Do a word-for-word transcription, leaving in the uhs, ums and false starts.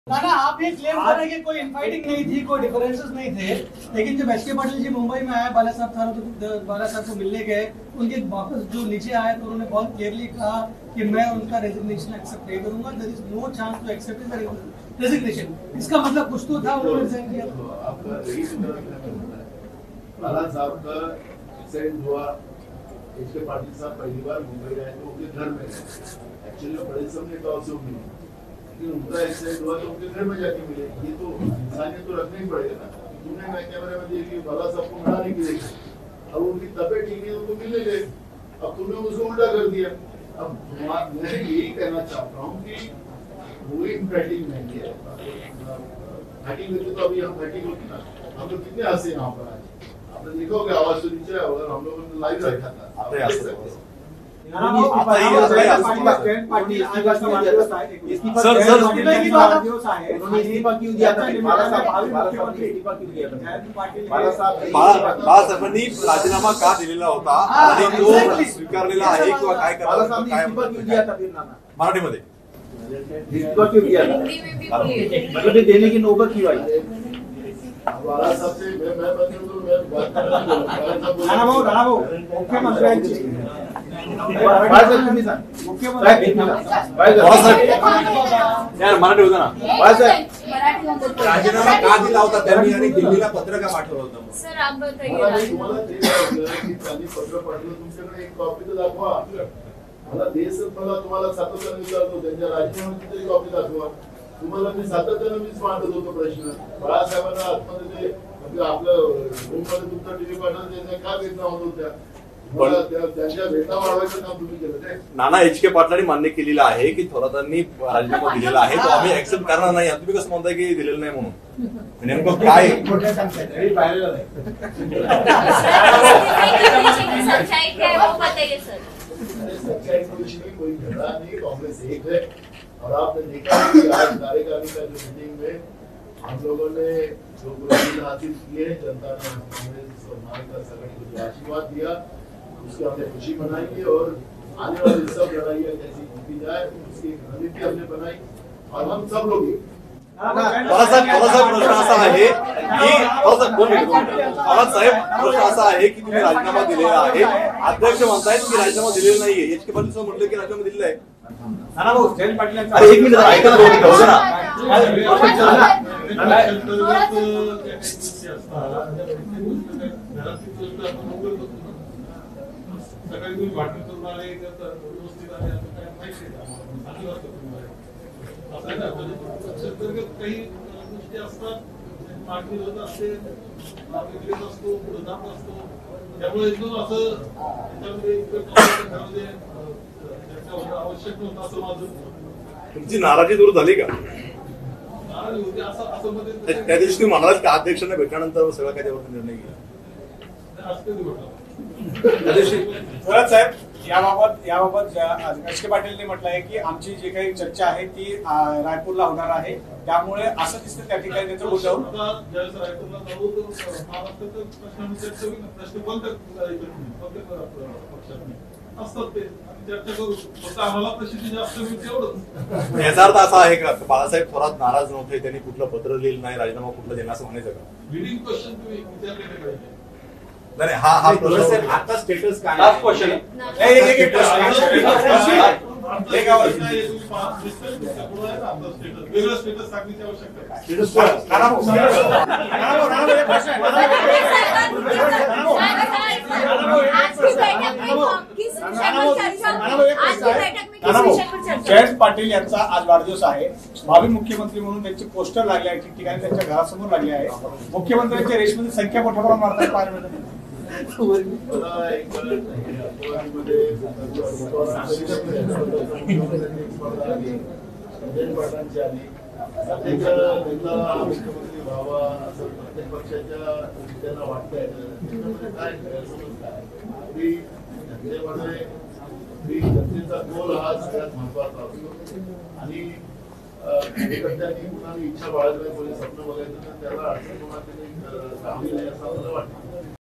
ना ना आप ये क्लेम कर रहे हैं कि कोई इनफाइटिंग नहीं थी, कोई डिफरेंसेस नहीं थे, लेकिन जब एस के पाटिल जी मुंबई में आए, बाला साहब था तो बाला साहब को मिलने गए, उनके वापस जो नीचे आए तो उन्होंने बहुत क्लियरली कहा कि मैं उनका रेजिग्नेशन एक्सेप्ट नहीं करूंगा, there is no chance to accept the resignation. इसका मतलब कुछ तो था, उन्होंने रिजाइन किया। बाला साहब का एक्सीडेंट हुआ, एस के पाटिल साहब पहली बार मुंबई गए तो उनके घर में एक्चुअली बड़े समय का अवसर मिले, लेकिन उनका एक्सीडेंट हुआ तो उनके घर में जाके मिले। ये तो इंसानियत तो रखना ही पड़ेगा ना। तुमने मैं कैमरे में देखी बाला साहब को मना नहीं किया, अब उनकी तबीयत ठीक नहीं तो मिलने गए, अब तुमने उसको उल्टा कर दिया। अब मैं यही कहना चाहता हूँ कि कोई फाइटिंग नहीं है, फाइटिंग होती तो अभी हम फाइटिंग होती ना, हम लोग कितने हंसे यहाँ पर आज। आपने देखा होगा आवाज तो नीचे अगर हम लोगों ने लाइव रखा था, आप देख सकते हो। सर सर इस्तीफा क्यों दिया था? बाळासाहेबांनी राजीनामा का दिलेला होता आणि तो स्वीकारलेला आहे किंवा काय करायला इस्तीफा क्यों दिया था? मराठीमध्ये इस्तीफा क्यों दिया था? मतलब ये देने की नौबत क्यों आई? बाला साहब से मैं मैं बच्चों को मैं बात कर रहा हूं। राणा भाऊ राणा भाऊ मुख्यमंत्र्यांची यार मराठी होता ना राजीनामा का दिला होता त्यांनी आणि दिल्लीला पत्र का पाठवलं होतं? सर आप बताइए। तुम्हाला ते की त्यांनी पत्र पाठवलं, तुमच्याकडे एक कॉपी तर दाखवा। मला देश मला तुम्हाला सातत्याने विचारतो, त्यांच्या राजीनाम्याची तरी कॉपी दाखवा। तुम्हाला मी सातत्याने मीच मांडत होतो प्रश्न, बाळासाहेबांना आतमध्ये ते आपलं रूममध्ये तुमचा टीव्ही पाठवून त्यांना का भेटणं होत होत्या, त्यांच्या भेटा वाढवायचं काम तुम्ही केलं ते? नाना एच के पाटलांनी मान्य केलेलं आहे की थोरातांनी राजीनामा दिलेला आहे, तो आम्ही ऍक्सेप्ट करणार नाही। तुम्ही कसं म्हणताय की दिलेलं नाही म्हणून? नेमकं काय पाहिलेलं नाही? सच्चाई क्या है वो बताइए सर। सच्चाई कुछ नहीं, कोई झगड़ा नहीं, कांग्रेस एक है। और आपने देखा कि आज कार्यकारिणी का जो मीटिंग में हम लोगों ने जो पुरस्कार हासिल किए, जनता ने कांग्रेस और महाविकास आघाड़ी को जो आशीर्वाद दिया उसकी हमने खुशी मनाई है, और आने वाली सब लड़ाइयाँ कैसी जीती जाए उसकी एक रणनीति हमने बनाई, और हम सब लोग बाळासाहेब बाळासाहेब प्रश्न असा आहे की बाळासाहेब दोन मिनिट बाळासाहेब प्रश्न असा आहे की तुम्ही राजीनामा दिलेला आहे, अध्यक्ष म्हणतायत की राजीनामा दिलेला नाहीये, एच के पाटील म्हटलं की राजीनामा दिलेला आहे। नाना भाऊ जयंत पाटलांचा अरे एक मिनिट ऐका ना, दोन मिनिट होऊ ना। सकाळी तुम्ही वाटणी करून आले व्यवस्थित आले असं काय माहिती आहे का? असं आहे ना, अंतर्गत काही गोष्टी असतात, मागणी होत असते, मागणी असतो, पुढे जात असतो, त्यामुळे एकदम असं त्याच्यामध्ये चर्चा होणं आवश्यक नव्हतं असं माझं। तुमची नाराजी दूर झाली का? नाराजी होती असं असं मध्ये त्या दिवशी तुम्ही म्हणालात की अध्यक्षांना भेटल्यानंतर सगळं काय त्यावर निर्णय घेतला? असं कधी घडलं? थोरात साहेब याबाबत याबाबत एच के पाटीलने म्हटलं आहे की आमची जी काही चर्चा आहे ती रायपूरला होणार आहे, त्यामुळे असं दिसतं त्या ठिकाणी त्यांचं बोलून ज्यावेळेस रायपूरला जाऊ तर महाराष्ट्राचा प्रश्नांची चर्चा होईल, प्रश्न कोणत्या पक्षात असतात ते चर्चा करू, फक्त आम्हाला प्रसिद्धी जास्त मिळते एवढंच। याचा अर्थ असा आहे का बाळासाहेब थोरात नाराज नव्हते, त्यांनी कुठलं पत्र लिहिलं नाही, राजीनामा कुठलं देणार असं म्हणायचं का? लिडिंग क्वेश्चन तुम्ही विचारलेले पाहिजे। नाही हा हा प्रश्न आता स्टेटस काय? लास्ट क्वेश्चन एक एक एक प्रश्न एक आवाज नाही, तुम्ही पाच दिसतंय पुढे आहे ना आपलं स्टेटस, वेगळं स्टेटस सांगण्याची आवश्यकता आहे। नाना भाऊ नाना भाऊ नाना भाऊ एक प्रश्न आहे, नाना भाऊ जयंत पाटील यांचा आज वाढदिवस आहे, भावी मुख्यमंत्री म्हणून त्यांचे पोस्टर लागले आहे ठिकठिकाणी, त्यांच्या घरासमोर लागले आहे, मुख्यमंत्र्यांच्या रेसमध्ये संख्या मोठ्या प्रमाणात मारताना पाहायला मिळते। मुख्यमंत्री व्हावा असं प्रत्येक पक्षाच्या नेत्यांना वाटतंय, काय जनतेमध्ये जनतेचा कौल हा सगळ्यात महत्वाचा असतो, आणि कार्यकर्त्यांनी कुणाला इच्छा बाळगली, कोणी स्वप्न बघायचं तर त्याला अडचण होणार नाही असं मला वाटतं।